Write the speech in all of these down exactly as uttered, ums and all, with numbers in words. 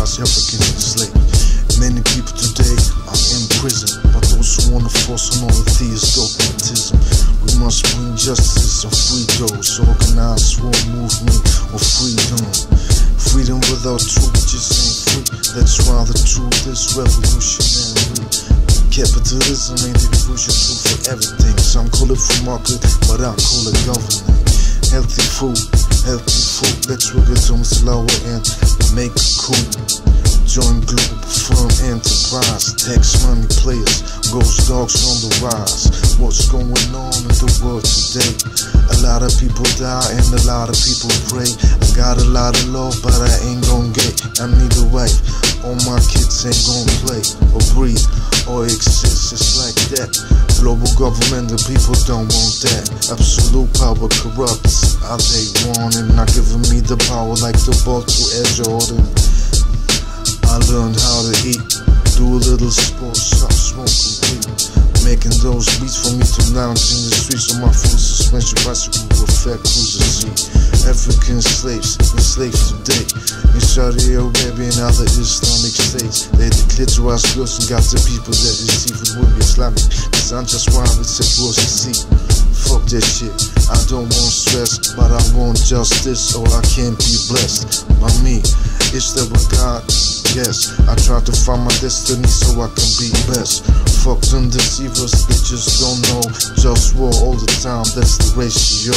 as African enslaved. Many people today are in prison, but those who wanna force on all theist dogmatism. We must bring justice and free those, organize for a movement of freedom. Freedom without truth just ain't free. That's why the truth is revolutionary. Capitalism ain't the crucial tool for everything. Some call it free market, but I call it government. Healthy food, healthy food. Let's work it on slower and make it cool. Join global firm enterprise. Tax money players, ghost dogs on the rise. What's going on in the world today? A lot of people die and a lot of people pray. I got a lot of love, but I ain't gon' get. I need a wife. All my kids ain't gon' play or breathe or exist. It's like that. Global government, the people don't want that. Absolute power corrupts. All they want and not giving me the power like the ball to Air Jordan. I learned how to eat, do a little sports, stop smoking weed. Making those beats for me to lounge in the streets on my full suspension bicycle with a fat cruiser seat. African slaves, enslaved today in Saudi Arabia and other Islamic states. They declared to us girls and got the people that receive it with Islamic. Cause I'm just wild, it's a gross deceit. Fuck that shit, I don't want stress, but I want justice or I can't be blessed by me. Is there a God? Yes, I try to find my destiny so I can be best. Fuck them deceivers, they just don't know. Just war all the time, that's the ratio.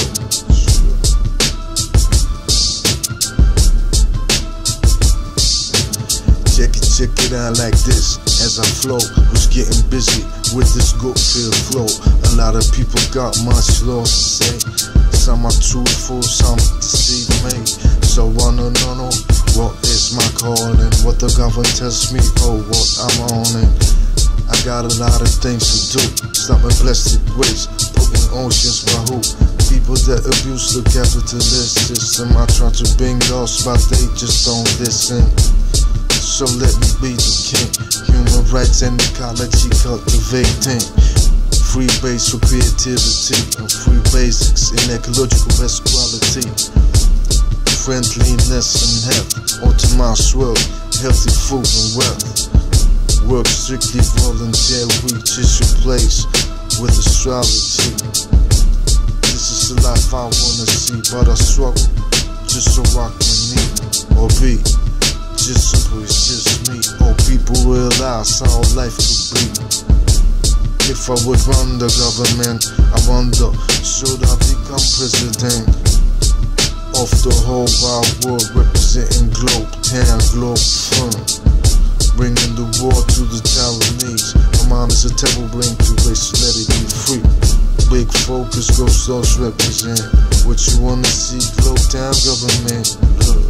Check it, check it out like this. As I flow, was getting busy with this good feel flow. A lot of people got much law to say. Some are truthful, some deceive me. So I don't know what is my calling, what the government tells me, oh what I'm on it. I got a lot of things to do. Stopping plastic waste, putting oceans by who? People that abuse the capitalist system. I try to bring us, but they just don't listen. So let me be the king. Human rights and ecology cultivating. Free base for creativity and free basics in ecological best quality. Friendliness and health, optimized world, healthy food and wealth. Work strictly voluntary, reaches your place with astrology. This is the life I wanna see, but I struggle just so I can eat or be. Just simply it's just me, or people realize how life could be. If I would run the government, I wonder, should I become president of the whole wide world, representing globe, town, globe firm, bringing the war to the Taiwanese. My mind is a terrible brain to waste, let it be free. Big focus, ghost those represent what you wanna see, globe, town, government. Look.